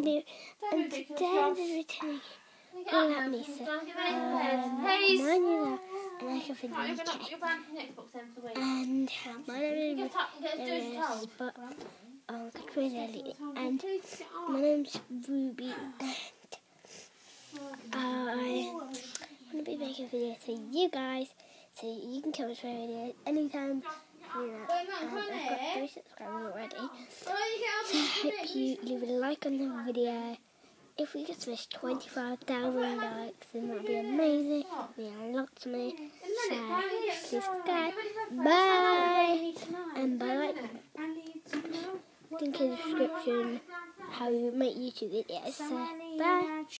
new, and today I'm returning. Will let me say, mine is and I live in the UK. And my name is Katrina, and my name's Ruby, and I want to be making a video to you guys, so you can come to my videos anytime. And I've got 3 subscribers already, so I hope you leave a like on the video. If we could smash 25,000 likes, then that would be amazing. It would mean a lot to me. So please subscribe. Bye. And by link in the description how you make YouTube videos. So bye.